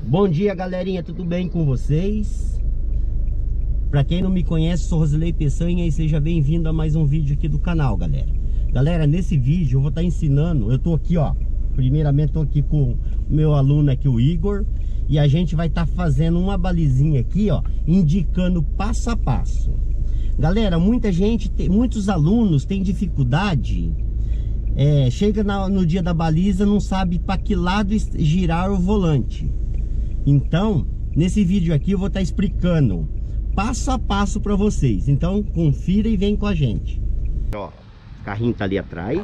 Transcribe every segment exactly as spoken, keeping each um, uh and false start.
Bom dia, galerinha, tudo bem com vocês? Pra quem não me conhece, sou Rosilei Peçanha e seja bem-vindo a mais um vídeo aqui do canal, galera. Galera, nesse vídeo eu vou estar ensinando, eu tô aqui, ó, primeiramente tô aqui com o meu aluno aqui, o Igor, e a gente vai estar fazendo uma balizinha aqui, ó, indicando passo a passo. Galera, muita gente, tem, muitos alunos têm dificuldade, é, chega na, no dia da baliza, não sabe para que lado girar o volante. Então, nesse vídeo aqui eu vou estar explicando passo a passo para vocês. Então, confira e vem com a gente. Ó, o carrinho tá ali atrás.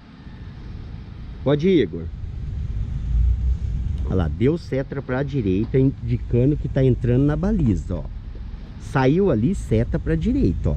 Pode ir, Igor. Olha lá, deu seta para a direita, indicando que tá entrando na baliza, ó. Saiu ali, seta para a direita, ó.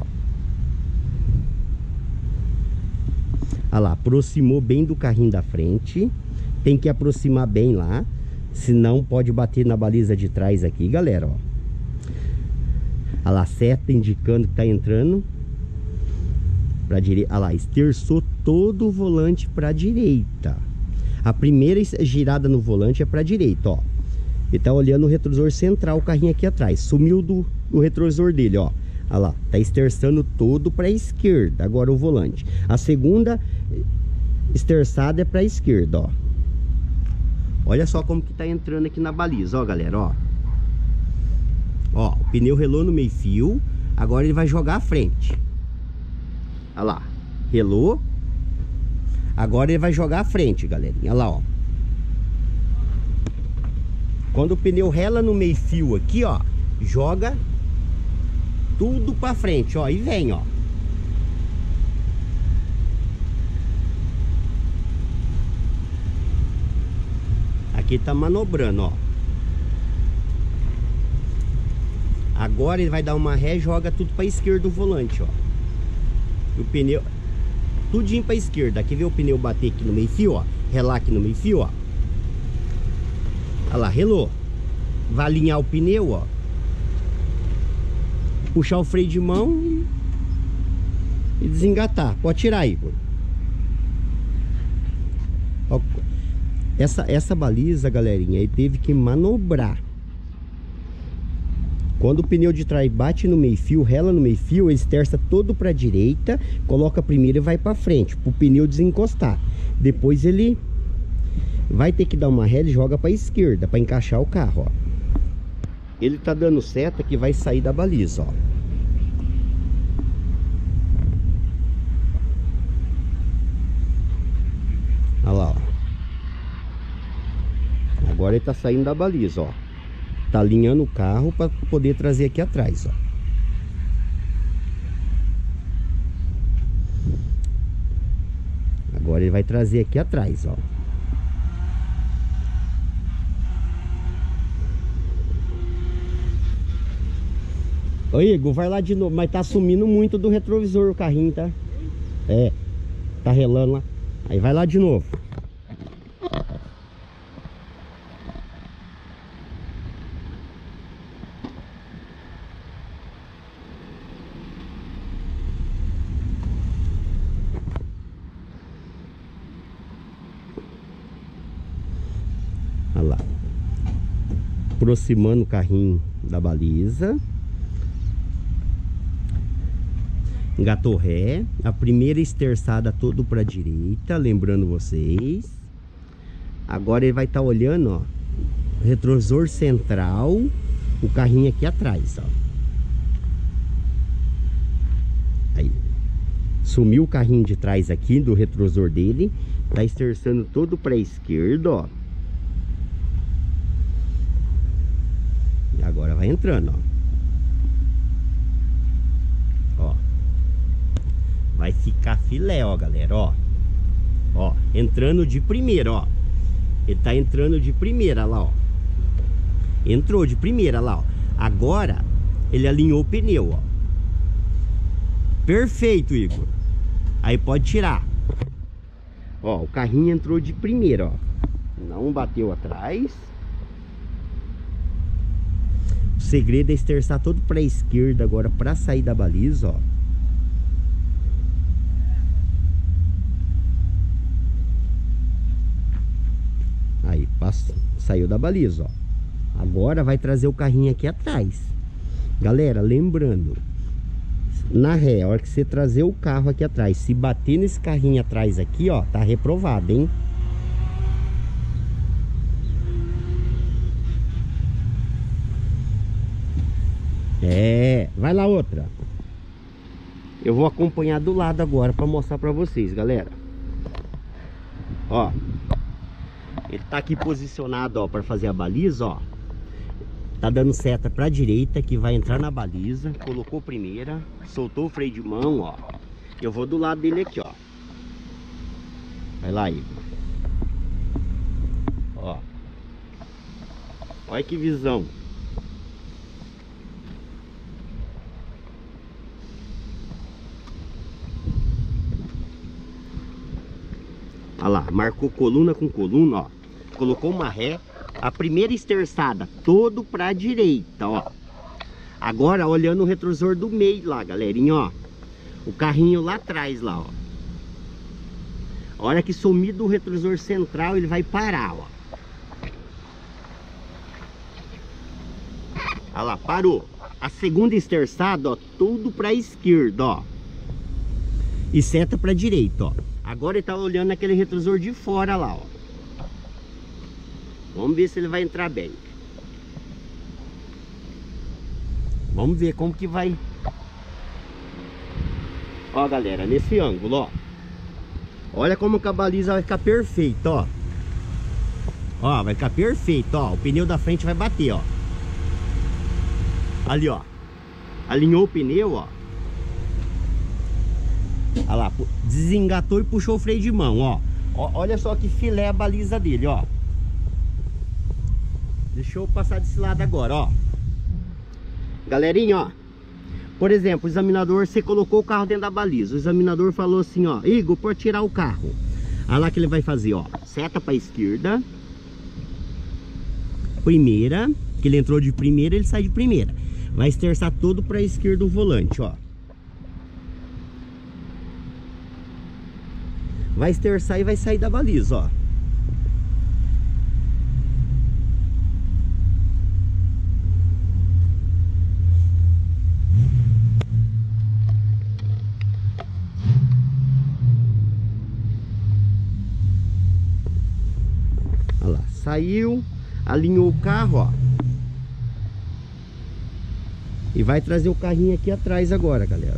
Olha lá, aproximou bem do carrinho da frente. Tem que aproximar bem lá, senão pode bater na baliza de trás aqui, galera, ó. Olha lá, seta indicando que tá entrando pra direita. Olha lá, esterçou todo o volante pra direita. A primeira girada no volante é pra direita, ó. Ele tá olhando o retrovisor central, o carrinho aqui atrás. Sumiu do, do retrovisor dele, ó. Olha lá, tá esterçando todo pra esquerda agora o volante. A segunda esterçada é pra esquerda, ó. Olha só como que tá entrando aqui na baliza, ó, galera, ó. Ó, o pneu relou no meio fio. Agora ele vai jogar à frente. Olha lá, relou. Agora ele vai jogar à frente, galerinha. Olha lá, ó. Quando o pneu rela no meio fio aqui, ó, joga tudo pra frente, ó, e vem, ó. Aqui tá manobrando, ó. Agora ele vai dar uma ré, joga tudo pra esquerda do volante, ó. E o pneu tudinho pra esquerda. Aqui vê o pneu bater aqui no meio fio, ó. Relar aqui no meio fio, ó. Olha lá, relou. Vai alinhar o pneu, ó. Puxar o freio de mão e, e desengatar. Pode tirar, Igor. Ó, essa, essa baliza, galerinha, ele teve que manobrar. Quando o pneu de trás bate no meio fio, rela no meio fio, ele esterça todo para a direita, coloca a primeira e vai para frente, para o pneu desencostar. Depois ele vai ter que dar uma ré e joga para a esquerda, para encaixar o carro, ó. Ele tá dando seta que vai sair da baliza, ó. Olha lá, ó. Agora ele tá saindo da baliza, ó. Tá alinhando o carro para poder trazer aqui atrás, ó. Agora ele vai trazer aqui atrás, ó. Ô, Igor, vai lá de novo. Mas tá sumindo muito do retrovisor o carrinho, tá? É, tá relando lá. Aí vai lá de novo. Olha lá, aproximando o carrinho da baliza. Engatou ré. A primeira esterçada todo para a direita, lembrando vocês. Agora ele vai estar tá olhando, ó, retrovisor central, o carrinho aqui atrás, ó. Aí sumiu o carrinho de trás aqui do retrovisor dele, tá esterçando todo para a esquerda, ó. E agora vai entrando, ó. Ó, vai ficar filé, ó, galera, ó. Ó, entrando de primeira, ó. Ele tá entrando de primeira lá, ó. Entrou de primeira lá, ó. Agora ele alinhou o pneu, ó. Perfeito, Igor. Aí pode tirar. Ó, o carrinho entrou de primeira, ó. Não bateu atrás. O segredo é esterçar todo para a esquerda agora para sair da baliza, ó. Aí, passa, saiu da baliza, ó. Agora vai trazer o carrinho aqui atrás. Galera, lembrando, na ré, a hora que você trazer o carro aqui atrás, se bater nesse carrinho atrás aqui, ó, tá reprovado, hein? É, vai lá outra. Eu vou acompanhar do lado agora pra mostrar pra vocês, galera. Ó, ele tá aqui posicionado, ó, pra fazer a baliza, ó. Tá dando seta pra direita, que vai entrar na baliza. Colocou primeira, soltou o freio de mão, ó. Eu vou do lado dele aqui, ó. Vai lá, Igor. Ó. Olha que visão. Olha lá, marcou coluna com coluna, ó. Colocou uma ré. A primeira esterçada, todo pra direita, ó. Agora, olhando o retrovisor do meio lá, galerinha, ó. O carrinho lá atrás, lá, ó. A hora que sumir do retrovisor central, ele vai parar, ó. Olha lá, parou. A segunda esterçada, ó, tudo pra esquerda, ó. E seta pra direita, ó. Agora ele tá olhando aquele retrovisor de fora lá, ó. Vamos ver se ele vai entrar bem. Vamos ver como que vai. Ó, galera, nesse ângulo, ó. Olha como que a baliza vai ficar perfeita, ó. Ó, vai ficar perfeito, ó. O pneu da frente vai bater, ó. Ali, ó. Alinhou o pneu, ó. Olha lá, desengatou e puxou o freio de mão, ó. Ó, olha só que filé a baliza dele, ó. Deixa eu passar desse lado agora, ó. Galerinha, ó. Por exemplo, o examinador, você colocou o carro dentro da baliza. O examinador falou assim, ó. Igor, pode tirar o carro. Olha lá que ele vai fazer, ó. Seta pra esquerda. Primeira. Que ele entrou de primeira, ele sai de primeira. Vai esterçar todo pra esquerda o volante, ó. Vai esterçar e vai sair da baliza, ó. Olha lá, saiu, alinhou o carro, ó. E vai trazer o carrinho aqui atrás agora, galera.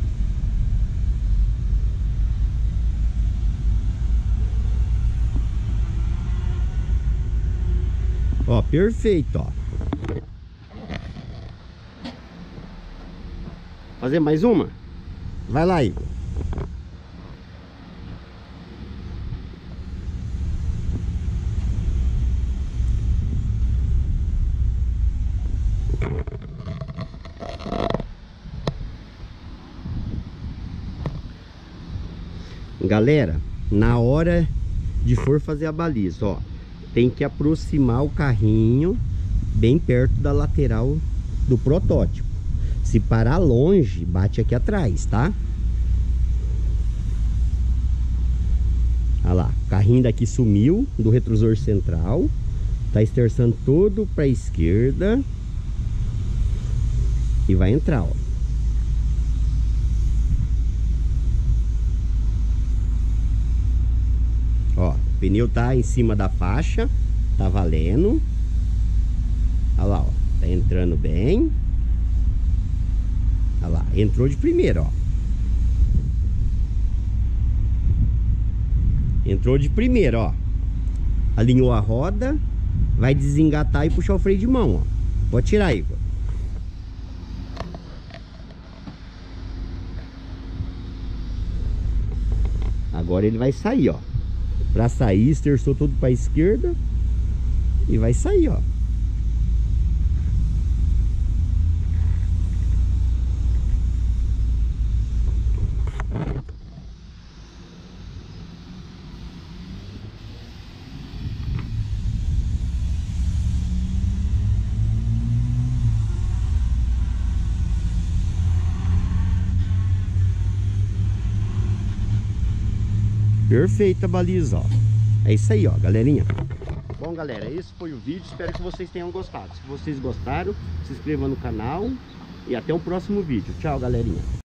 Ó, perfeito, ó. Fazer mais uma? Vai lá, Igor. Galera, na hora de for fazer a baliza, ó, tem que aproximar o carrinho bem perto da lateral do protótipo. Se parar longe, bate aqui atrás, tá? Olha lá, o carrinho daqui sumiu do retrovisor central. Tá esterçando todo pra esquerda. E vai entrar, ó. Ó, o pneu tá em cima da faixa. Tá valendo. Olha lá, ó. Tá entrando bem. Olha lá, entrou de primeira, ó. Entrou de primeira, ó. Alinhou a roda. Vai desengatar e puxar o freio de mão, ó. Pode tirar, Igor. Agora ele vai sair, ó. Pra sair, esterçou tudo pra esquerda. E vai sair, ó. Perfeita a baliza, ó. É isso aí, ó, galerinha. Bom, galera, esse foi o vídeo. Espero que vocês tenham gostado. Se vocês gostaram, se inscreva no canal. E até o próximo vídeo. Tchau, galerinha.